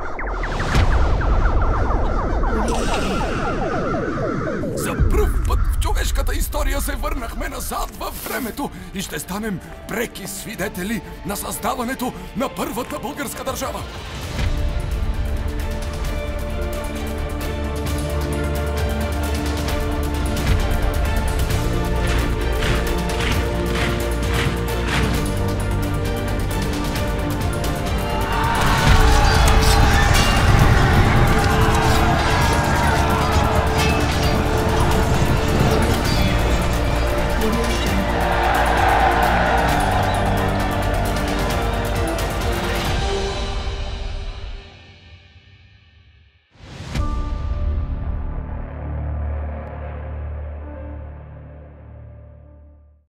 За пръв път в човешката история се върнахме назад във времето и ще станем преки свидетели на създаването на първата българска държава.